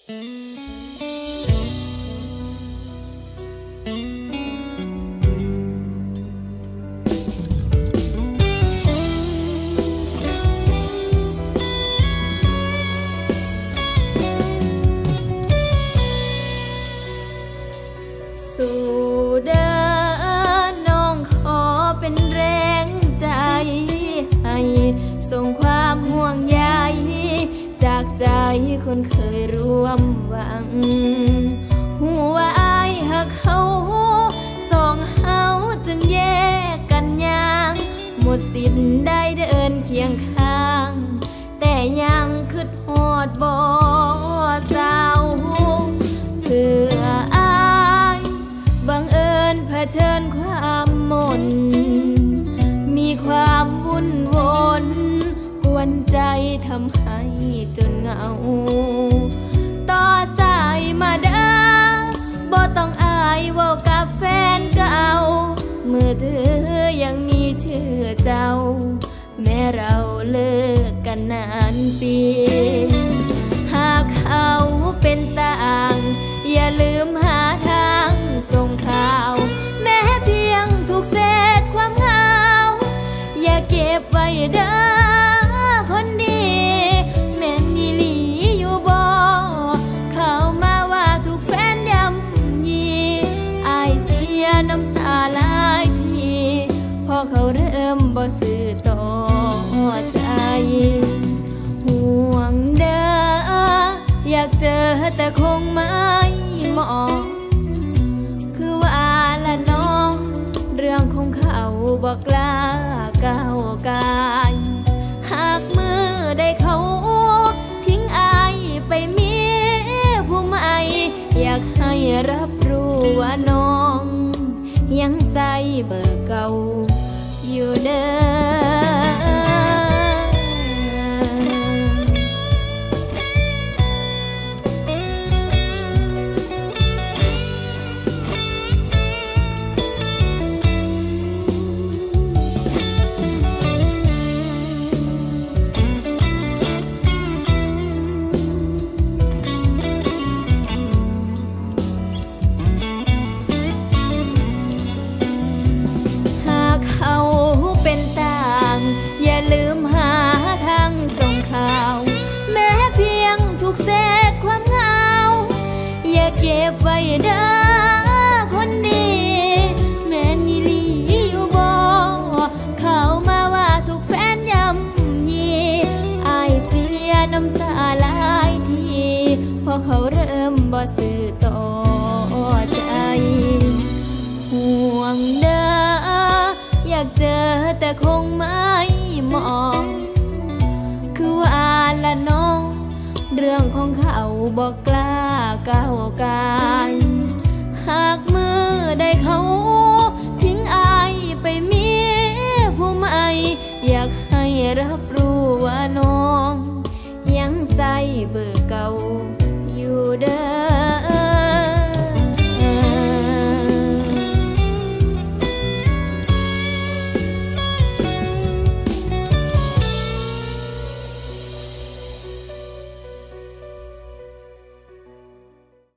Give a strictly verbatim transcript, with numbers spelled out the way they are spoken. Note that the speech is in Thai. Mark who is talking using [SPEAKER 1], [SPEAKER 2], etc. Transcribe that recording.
[SPEAKER 1] คนเคยร่วมหวังหัวอายหักเขาสองเฮาจึงแยกกันย่างหมดสิทธิ์ได้เดินเคียงข้างแต่ยังคิดฮอดบ่เศร้าเพื่ออายบังเอิญเผชิญความหม่นมีความวุ่นวนกวนใจทำให้จนเหงาต่อสายมาเด้อบ่ต้องอายเว้ากับแฟนเก่ามือถือยังมีชื่อเจ้าแม้เราเลิกกันนานปีหากเขาเป็นต่างอย่าลืมหาทางส่งข่าวแม้เพียงทุกเศษความเหงาอย่าเก็บไว้เด้อคนดีแม่นอีหลีอยู่บ่เข้ามาว่าทุกแฟนยำยีอายเสียน้ำตาหลายทีพอเขาเริ่มบ่ซื่อต่อใจห่วงเด้ออยากเจอแต่คงไม่มองคือว่าละน้องเรื่องของเขาบ่กล้าก้าวกายหากมือได้เขาทิ้งอายไปมีผู้ใหม่อยากให้รับรู้ว่าน้องยังใส่เบอร์เก่าอยู่เด้ออย่าลืมหาทางส่งข่าวแม้เพียงทุกเศษความเหงาอย่าเก็บไว้เด้อคนดีแม่นอีหลีอยู่บ่เข้ามาว่าทุกแฟนยำยีอายเสียน้ำตาหลายทีพอเขาเริ่มบ่ซื่อต่อใจห่วงเด้ออยากเจอแต่คงไม่มองคือว่าละน้องเรื่องของเขาบอกกล้าก้าวกายหากมือได้เขาทิ้งอายไปมีผู้ใหม่อยากให้รับ